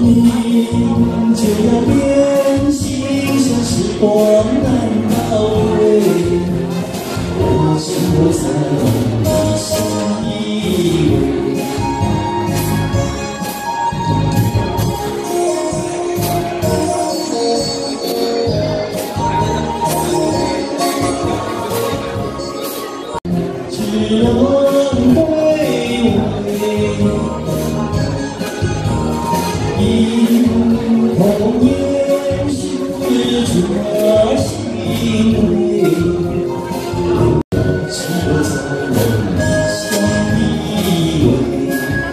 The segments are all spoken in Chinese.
你就要变心，像时光难倒回，我生活在你心依偎。只能回味，一红颜是这心扉，只有在梦里相依偎。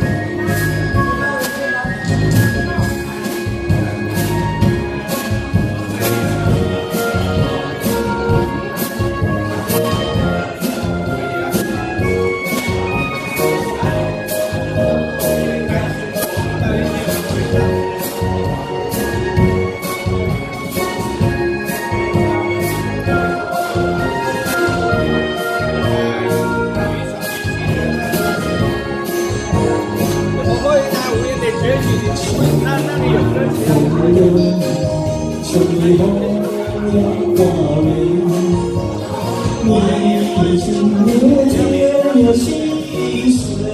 春雨红了花蕊，你已经流了心碎，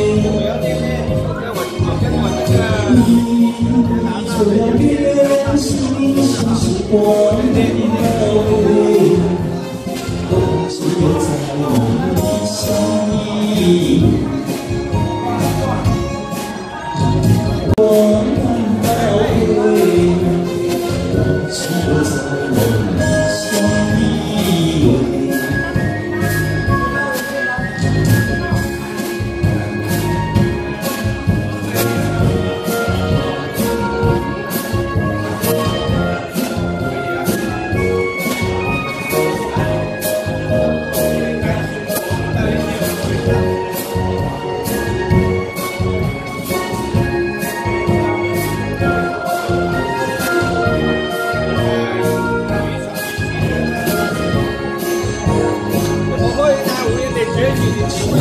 你就要变心，像时光难倒回，只有在梦里相依偎。只有在梦里相依偎。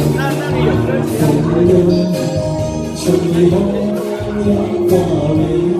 春雨红了花蕊。